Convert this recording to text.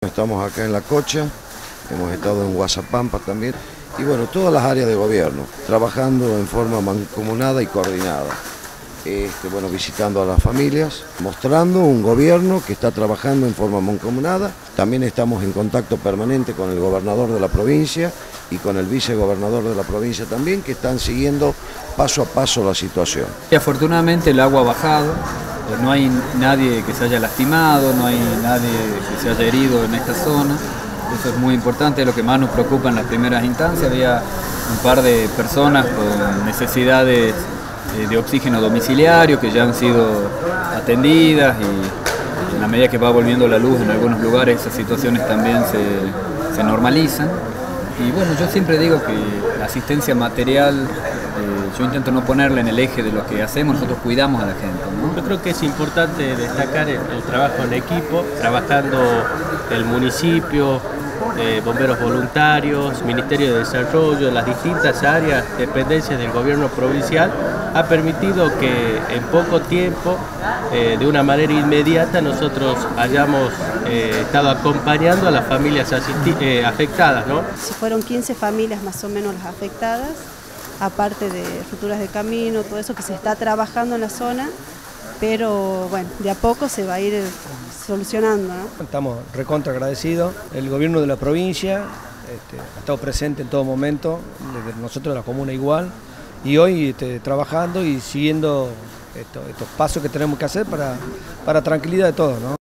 Estamos acá en La Cocha, hemos estado en Guasapampa también, y bueno, todas las áreas de gobierno, trabajando en forma mancomunada y coordinada. Bueno, visitando a las familias, mostrando un gobierno que está trabajando en forma mancomunada. También estamos en contacto permanente con el gobernador de la provincia y con el vicegobernador de la provincia también, que están siguiendo paso a paso la situación. Y afortunadamente el agua ha bajado, no hay nadie que se haya lastimado, no hay nadie que se haya herido en esta zona. Eso es muy importante, lo que más nos preocupa en las primeras instancias. Había un par de personas con necesidades de oxígeno domiciliario que ya han sido atendidas, y en la medida que va volviendo la luz en algunos lugares esas situaciones también se normalizan. Y bueno, yo siempre digo que la asistencia material, yo intento no ponerla en el eje de lo que hacemos, nosotros cuidamos a la gente, ¿no? Yo creo que es importante destacar el trabajo en equipo, trabajando el municipio, bomberos voluntarios, Ministerio de Desarrollo, las distintas áreas, dependencias del gobierno provincial, ha permitido que en poco tiempo, de una manera inmediata, nosotros hayamos estado acompañando a las familias afectadas, ¿no? Si fueron 15 familias más o menos las afectadas, aparte de rupturas de camino, todo eso que se está trabajando en la zona, pero bueno, de a poco se va a ir solucionando, ¿no? Estamos recontra agradecidos. El gobierno de la provincia ha estado presente en todo momento, desde nosotros de la comuna igual, y hoy trabajando y siguiendo estos pasos que tenemos que hacer para tranquilidad de todos, ¿no?